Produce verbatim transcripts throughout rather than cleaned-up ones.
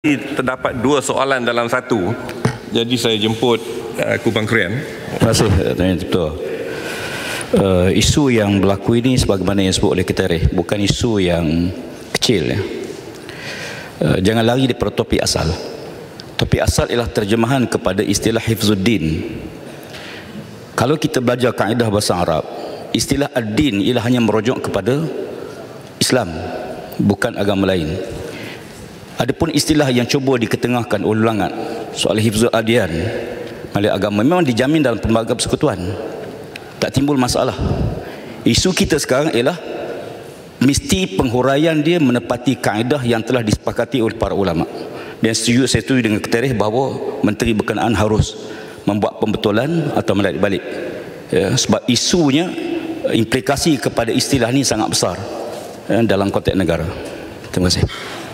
Terdapat dua soalan dalam satu. Jadi saya jemput uh, Kubang Krian. Terima kasih, Tuan Ketua. Uh, isu yang berlaku ini sebagaimana yang disebut oleh Ketua, bukan isu yang kecil. Ya. Uh, jangan lari daripada topik asal. Topik asal ialah terjemahan kepada istilah Hifzuddin. Kalau kita belajar kaedah bahasa Arab, istilah ad-din ialah hanya merujuk kepada Islam, bukan agama lain. Adapun istilah yang cuba diketengahkan oleh ulangan soal hifzul adian oleh agama memang dijamin dalam pelbagai persekutuan, tak timbul masalah. Isu kita sekarang ialah mesti penghuraian dia menepati kaedah yang telah disepakati oleh para ulama. Dan setuju, saya setuju dengan Ketua bahawa menteri berkenaan harus membuat pembetulan atau menarik balik, ya, sebab isunya, implikasi kepada istilah ini sangat besar, ya, dalam konteks negara. Terima kasih.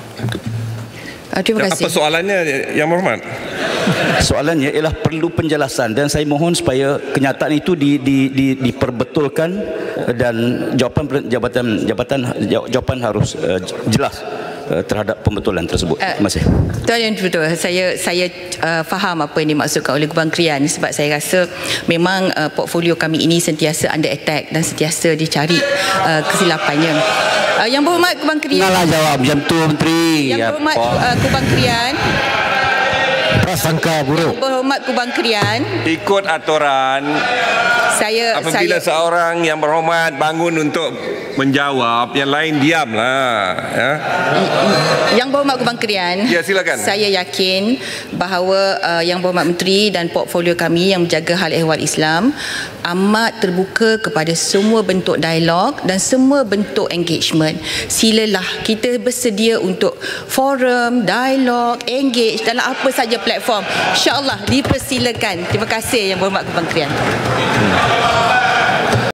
Terima kasih. Apa soalannya, Yang Berhormat? Soalannya ialah perlu penjelasan dan saya mohon supaya kenyataan itu di, di, di, diperbetulkan dan jawapan jabatan jabatan jawapan harus uh, jelas uh, terhadap pembetulan tersebut. Terima kasih. Tuan Yang Betul, saya saya uh, faham apa yang dimaksudkan oleh Kubang Krian, sebab saya rasa memang uh, portfolio kami ini sentiasa under attack dan sentiasa dicari uh, kesilapannya. Uh, yang Berhormat Kubang Krian. Janganlah jawab macam tu, Menteri. Yang Berhormat uh, Kubang Krian. Prasangka buruk. Yang Berhormat Kubang Krian. Ikut aturan. Saya apabila saya, seorang Yang Berhormat bangun untuk menjawab, yang lain diamlah, ya. Yang Berhormat Kubang Krian. Ya, silakan. Saya yakin bahawa uh, Yang Berhormat Menteri dan portfolio kami yang menjaga hal ehwal Islam amat terbuka kepada semua bentuk dialog dan semua bentuk engagement. Silalah, kita bersedia untuk forum, dialog, engage dalam apa saja platform. InsyaAllah dipersilakan. Terima kasih Yang Berhormat Kubang Krian.